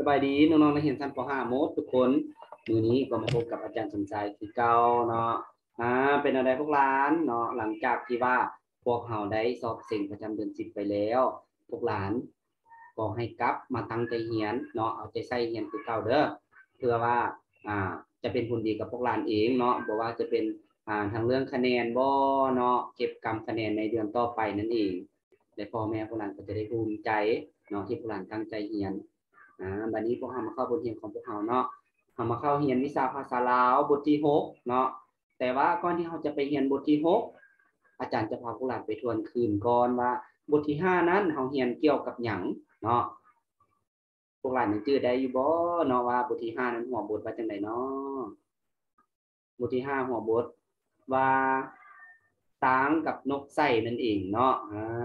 บายดีน้องๆนักเรียนชั้นป .5 หมดทุกคนมื้อนี้ก็มาพบกับอาจารย์สมใจคือเก่าเนาะเป็นอะไรพวกหลานเนาะหลังจากที่ว่าพวกเราได้สอบเสิ่งประจำเดือน10ไปแล้วพวกหลานก็ให้กลับมาตั้งใจเรียนเนาะเอาใจใส่เรียนคือเก่าเด้อเพื่อว่าจะเป็นผลดีกับพวกหลานเองเนาะบ่ว่าจะเป็นทางเรื่องคะแนนบ่เนาะเก็บกำคะแนนในเดือนต่อไปนั่นเองและพ่อแม่พวกหลานก็จะได้ภูมิใจเนาะที่พวกหลานตั้งใจเรียนบัดนี้พวกเรามาเข้าบทเรียนของพวกเราเนาะเรามาเข้าเรียนวิชาภาษาลาวบทที่6เนาะแต่ว่าก่อนที่เราจะไปเรียนบทที่6อาจารย์จะพาพวกเราไปทวนคืนก่อนว่าบทที่5นั้นเราเรียนเกี่ยวกับหยังเนาะพวกเรายังจื้อได้อยู่บ่เนาะว่าบทที่5นั้นหัวบทว่าจังได๋เนาะบทที่5หัวบทว่าช้างกับนกไส้นั่นเองเนาะ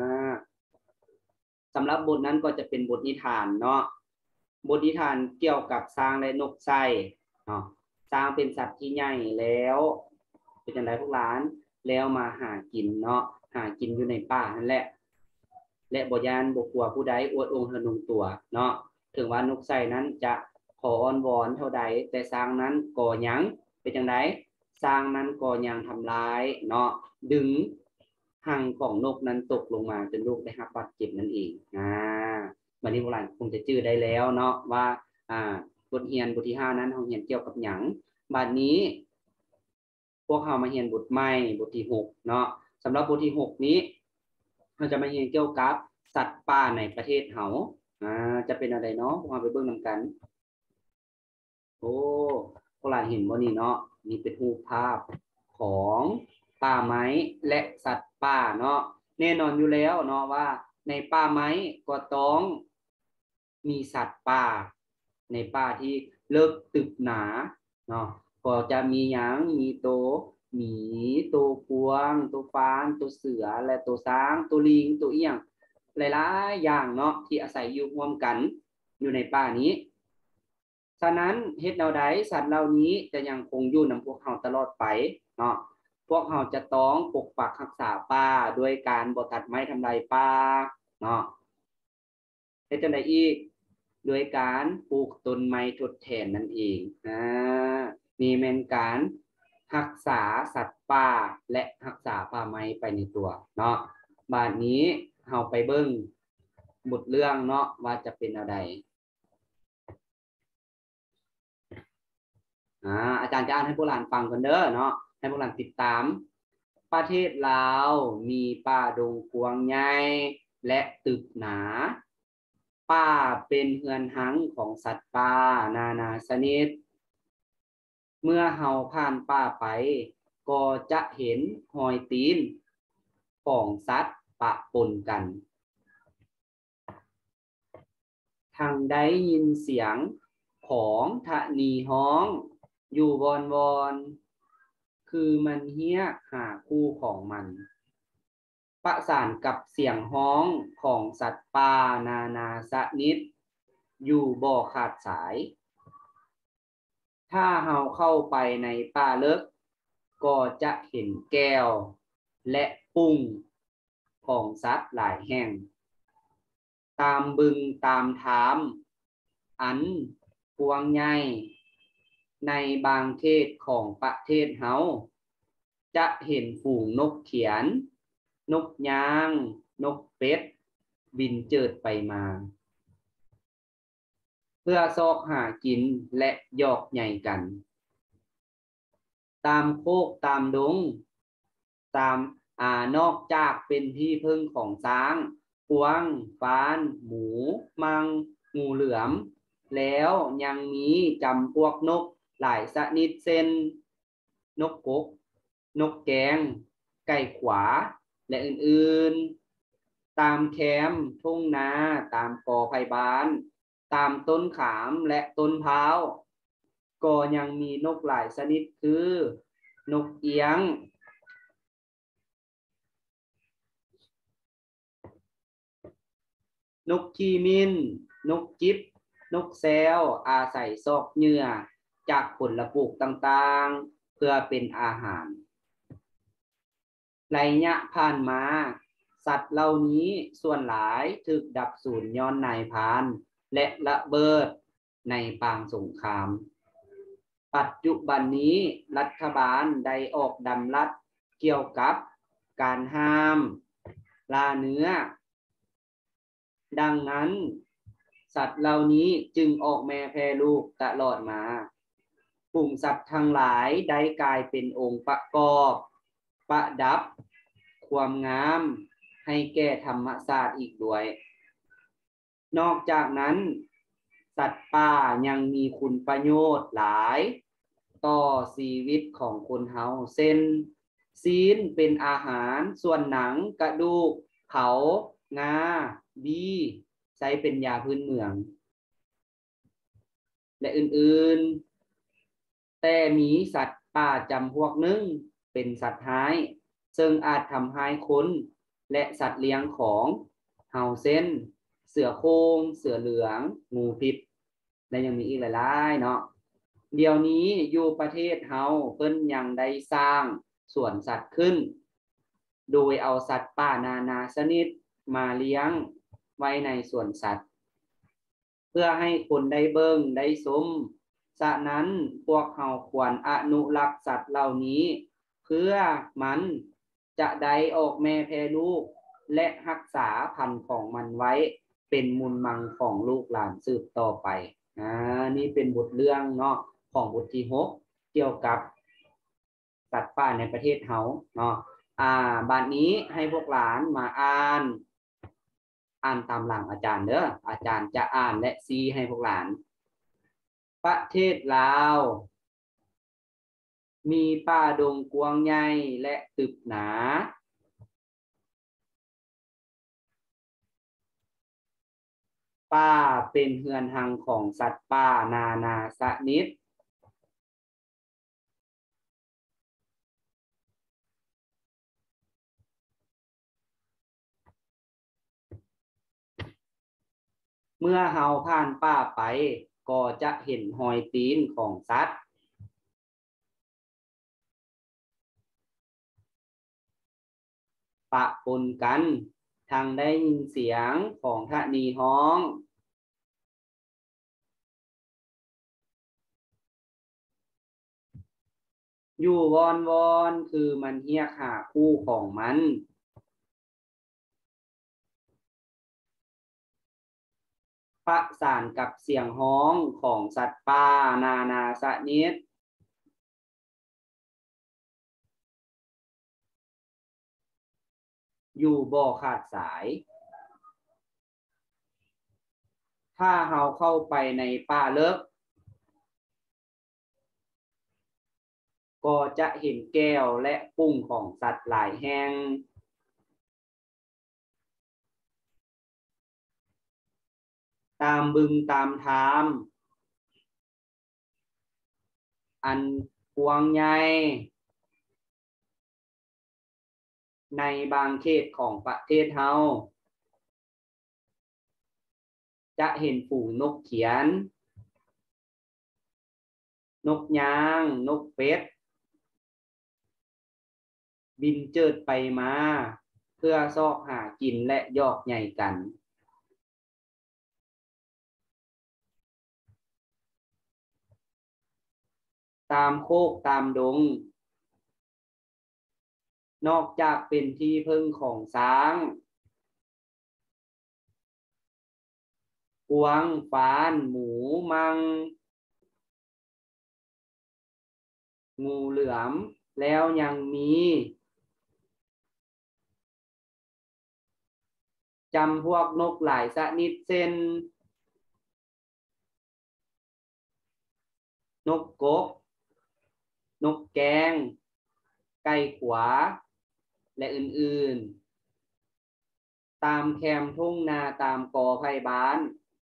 สำหรับบทนั้นก็จะเป็นบทนิทานเนาะบทนิทานเกี่ยวกับช้างและนกไส้เนาะช้างเป็นสัตว์ที่ใหญ่แล้วเป็นจังได๋พวกหลานแล้วมาหากินเนาะหากินอยู่ในป่านั่นแหละและบ่ยานบ่กลัวผู้ใดอวดองค์ทะนงตัวเนาะถึงว่านกไส้นั้นจะขออ้อนวอนเท่าใดแต่ช้างนั้นก็ยังเป็นจังได๋ช้างนั้นก็ยังทำร้ายเนาะดึงหางของนกนั้นตกลงมาจนลูกได้รับบาดเจ็บนั่นเองวันนี้พวกเราคงจะจื้อได้แล้วเนาะว่าบทเรียนบทที่5นั้นเราเรียนเกี่ยวกับหยังบัดนี้พวกเรามาเรียนบทใหม่บทที่6เนาะสำหรับบทที่6นี้เราจะมาเรียนเกี่ยวกับสัตว์ป่าในประเทศเฮาจะเป็นอะไรเนาะพวกเราไปเบิ่งนำกันโอ้พวกเราเห็นบ่นี่เนาะนี่เป็นรูปภาพของป่าไม้และสัตว์ป่าเนาะแน่นอนอยู่แล้วเนาะว่าในป่าไม้ก็ต้องมีสัตว์ป่าในป่าที่เลิกตึกหนาเนาะก็จะมีหยังมีตัวหมีตัวกวางตัวฟานตัวเสือและตัวช้างตัวลิงตัวเอี้ยงหลายๆอย่างเนาะที่อาศัยอยู่ร่วมกันอยู่ในป่านี้ฉะนั้นเฮ็ดแนวใดสัตว์เหล่านี้จะยังคงอยู่นำพวกเราตลอดไปเนาะพวกเราจะต้องปกปักรักษาป่าด้วยการบ่ตัดไม้ทำลายป่าเนาะเฮ็ดจังได๋อีกโดยการปลูกต้นไม้ทดแทนนั่นเองนี่แม่นการรักษาสัตว์ป่าและรักษาป่าไม้ไปในตัวเนาะบัดนี้เฮาไปเบิ่งบทเรื่องเนาะว่าจะเป็นอะไรอาจารย์จะอ่านให้พวกหลานฟังกันเด้อเนาะให้พวกหลานติดตามประเทศลาวมีป่าดงกวางใหญ่และตึกหนาป่าเป็นเฮือนหังของสัตว์ป่านานาชนิดเมื่อเฮาผ่านป่าไปก็จะเห็นรอยตีนของสัตว์ปะปนกันทางได้ยินเสียงของธนีฮ้องอยู่วอนคือมันเฮี้ยหาคู่ของมันประสานกับเสียงฮ้องของสัตว์ป่านานาชนิดอยู่บ่ขาดสายถ้าเราเข้าไปในป่าลึกก็จะเห็นแก้วและปุ้งของสัตว์หลายแห่งตามบึงตามถามอันกว้างใหญ่ในบางเขตของประเทศเฮาจะเห็นฝูงนกเขียนนกยางนกเป็ดบินเจิดไปมาเพื่อซอกหากินและหยอกใหญ่กันตามโคกตามดงตามนอกจากเป็นที่พึ่งของช้างกวางฟานหมูมังงูเหลือมแล้วยังมีจำพวกนกหลายชนิดเช่นนกกกนกแกงไก่ขวาและอื่นๆตามแคมป์ทุ่งนาตามกอไผ่บานตามต้นขามและต้นพร้าวก็ยังมีนกหลายชนิดคือนกเอียงนกขี้มิ้นนกจิ๊บนกแซวอาศัยซอกเหยื่อจากผลปลูกต่างๆเพื่อเป็นอาหารระยะผ่านมาสัตว์เหล่านี้ส่วนหลายถูกดับสูญย้อนนายพรานและระเบิดในปางสงคราม ปัจจุบันนี้รัฐบาลได้ออกดำรัสเกี่ยวกับการห้ามล่าเนื้อดังนั้นสัตว์เหล่านี้จึงออกแม่แพร่ลูกตลอดมาฝูงสัตว์ทั้งหลายได้กลายเป็นองค์ประกอบประดับความงามให้แก่ธรรมชาติอีกด้วยนอกจากนั้นสัตว์ป่ายังมีคุณประโยชน์หลายต่อชีวิตของคนเฮาเช่นซีนเป็นอาหารส่วนหนังกระดูกเขางาบีใช้เป็นยาพื้นเมืองและอื่นๆแต่มีสัตว์ป่าจำพวกหนึ่งเป็นสัตว์ร้ายซึ่งอาจทำให้คนและสัตว์เลี้ยงของเฮาเช่นเสือโคร่งเสือเหลืองงูพิษและยังมีอีกหลายๆเนาะเดี๋ยวนี้อยู่ประเทศเฮาเพิ่นยังได้สร้างสวนสัตว์ขึ้นโดยเอาสัตว์ป่านานาชนิดมาเลี้ยงไว้ในสวนสัตว์เพื่อให้คนได้เบิ่งได้ชมฉะนั้นพวกเฮาควรอนุรักษ์สัตว์เหล่านี้เพื่อมันจะได้ออกแม่แพร่ลูกและรักษาพันธุ์ของมันไว้เป็นมูลมังของลูกหลานสืบต่อไปนี่เป็นบทเรื่องเนาะของบทที่6เกี่ยวกับสัตว์ป่าในประเทศเฮาเนาะบัดนี้ให้พวกหลานมาอ่านตามหลังอาจารย์เด้ออาจารย์จะอ่านและซีให้พวกหลานประเทศลาวมีป่าดงกว้างใหญ่และตึบหนาป่าเป็นเฮือนหังของสัตว์ป่านานาชนิดเมื่อเฮาผ่านป่าไปก็จะเห็นรอยตีนของสัตว์ปะปนกันทั้งได้ยินเสียงของธนีฮ้องอยู่วอนวอนคือมันเรียกหาคู่ของมันประสานกับเสียงฮ้องของสัตว์ป่านานาชนิดอยู่บ่ขาดสายถ้าเฮาเข้าไปในป่าเลิกก็จะเห็นแก้วและปุ้งของสัตว์หลายแห่งตามบึงตามทามอันกว้างใหญ่ในบางเขตของประเทศเฮาจะเห็นฝูงนกเขียนนกยางนกเป็ดบินเจิดไปมาเพื่อซอกหากินและยอกใหญ่กันตามโคกตามดงนอกจากเป็นที่พึ่งของช้างกวางฟานหมูมังงูเหลือมแล้วยังมีจำพวกนกหลายชนิดเช่นนกกกนกแกงไก่ขวาและอื่นๆตามแคมทุ่งนาตามกอไผ่บ้าน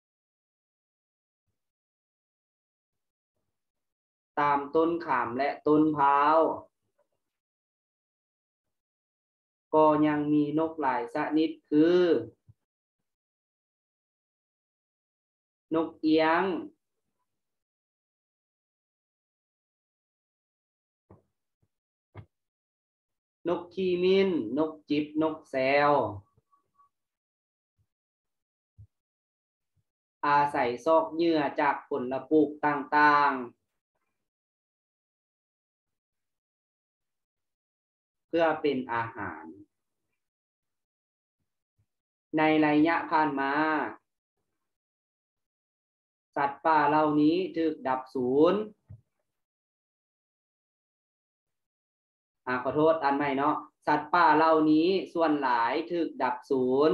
ตามต้นขามและต้นพร้าวก็ยังมีนกหลายชนิดคือนกเอียงนกขี้มิ้นนกจิบนกแซวอาศัยซอกเหยื่อจากผลปลูกต่างๆเพื่อเป็นอาหารในระยะผ่านมาสัตว์ป่าเหล่านี้ถูกดับสูญขอโทษอันใหม่เนาะสัตว์ป่าเหล่านี้ส่วนหลายถูกดับสูญ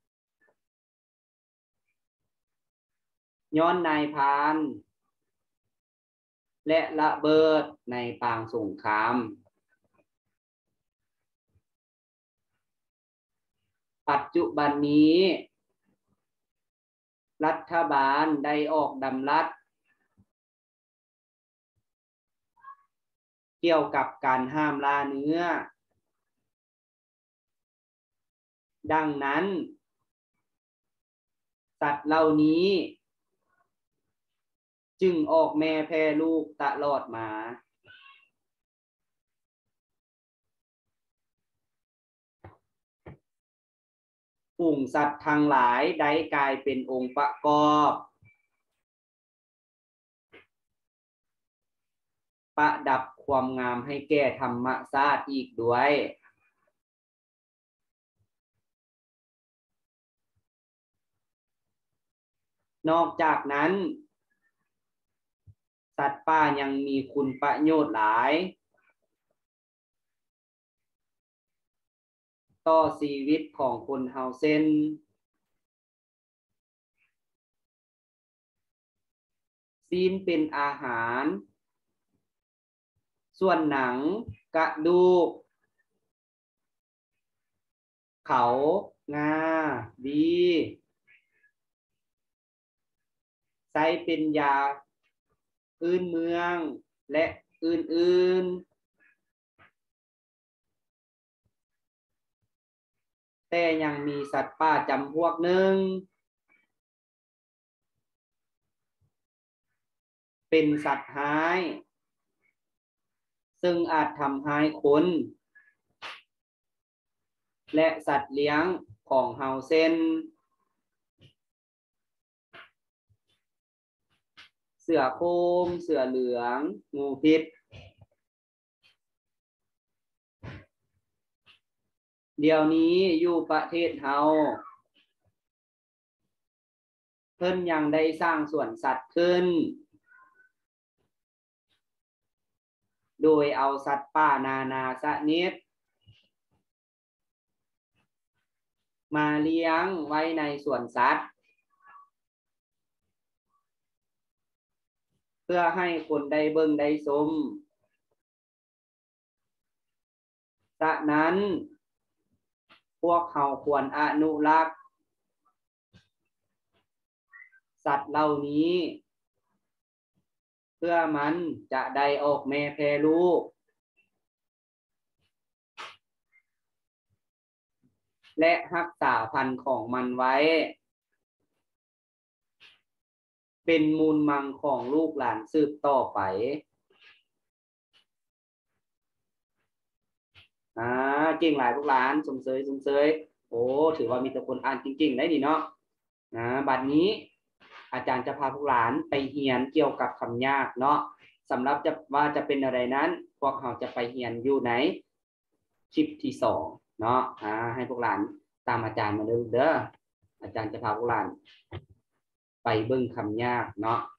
ย้อนนายพรานและระเบิดในปางสงครามปัจจุบันนี้รัฐบาลได้ออกดำรัสเกี่ยวกับการห้ามล่าเนื้อดังนั้นสัตว์เหล่านี้จึงออกแม่แพร่ลูกตลอดมาฝูงสัตว์ทั้งหลายได้กลายเป็นองค์ประกอบประดับความงามให้แก่ธรรมชาติอีกด้วยนอกจากนั้นสัตว์ป่ายังมีคุณประโยชน์หลายต่อชีวิตของคนเฮาเช่นซีนเป็นอาหารส่วนหนังกระดูกเขางาดีใช้เป็นยาพื้นเมืองและอื่นๆแต่ยังมีสัตว์ป่าจำพวกหนึ่งเป็นสัตว์ร้ายซึ่งอาจทำร้ายคนและสัตว์เลี้ยงของเฮาเช่นเสือโคร่งเสือเหลืองงูพิษเดี๋ยวนี้อยู่ประเทศเฮาเพิ่นยังได้สร้างสวนสัตว์ขึ้นโดยเอาสัตว์ป่านานาชนิดมาเลี้ยงไว้ในสวนสัตว์เพื่อให้คนได้เบิ่งได้ชมฉะนั้นพวกเขาควรอนุรักษ์สัตว์เหล่านี้เพื่อมันจะได้ออกแม่แพร่ลูกและรักษาพันธุ์ของมันไว้เป็นมูลมังของลูกหลานสืบต่อไปเก่งหลายลูกหลานสมเสยโอ้ถือว่ามีแต่คนอ่านจริงๆได้ดีเนาะบัดนี้อาจารย์จะพาพวกหลานไปเรียนเกี่ยวกับคำยากเนาะสำหรับว่าจะเป็นอะไรนั้นพวกเราจะไปเรียนอยู่ในคลิปที่2เนาะให้พวกหลานตามอาจารย์มาเด้ออาจารย์จะพาพวกหลานไปเบิ่งคำยากเนาะ